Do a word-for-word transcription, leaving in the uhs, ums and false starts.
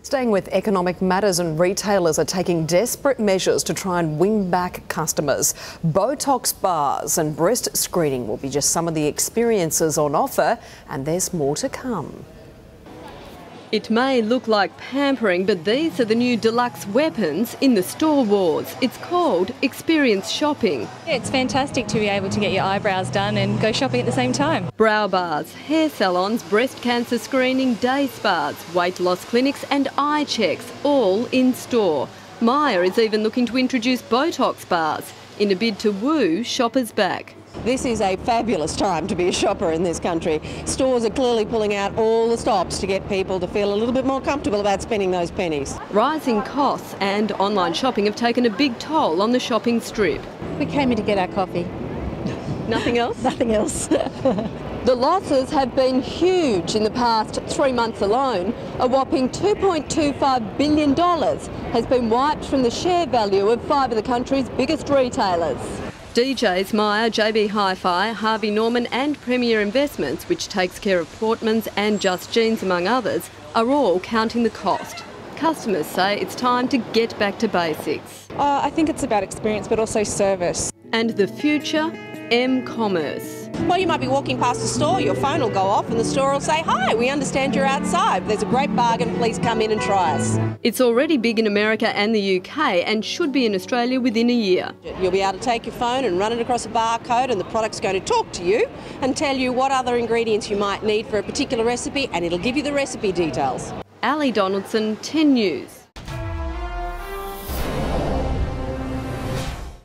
Staying with economic matters, and retailers are taking desperate measures to try and win back customers. Botox bars and breast screening will be just some of the experiences on offer, and there's more to come. It may look like pampering, but these are the new deluxe weapons in the store wars. It's called experience shopping. It's fantastic to be able to get your eyebrows done and go shopping at the same time. Brow bars, hair salons, breast cancer screening, day spas, weight loss clinics and eye checks, all in store. Myer is even looking to introduce Botox bars in a bid to woo shoppers back. This is a fabulous time to be a shopper in this country. Stores are clearly pulling out all the stops to get people to feel a little bit more comfortable about spending those pennies. Rising costs and online shopping have taken a big toll on the shopping strip. We came in to get our coffee. Nothing else? Nothing else. The losses have been huge in the past three months alone. A whopping two point two five billion dollars has been wiped from the share value of five of the country's biggest retailers. D Js, Myer, J B Hi-Fi, Harvey Norman and Premier Investments, which takes care of Portmans and Just Jeans among others, are all counting the cost. Customers say it's time to get back to basics. Uh, I think it's about experience but also service. And the future? M-commerce. Well, you might be walking past a store, your phone will go off and the store will say, "Hi, we understand you're outside. There's a great bargain, please come in and try us." It's already big in America and the U K and should be in Australia within a year. You'll be able to take your phone and run it across a barcode, and the product's going to talk to you and tell you what other ingredients you might need for a particular recipe, and it'll give you the recipe details. Ali Donaldson, ten News.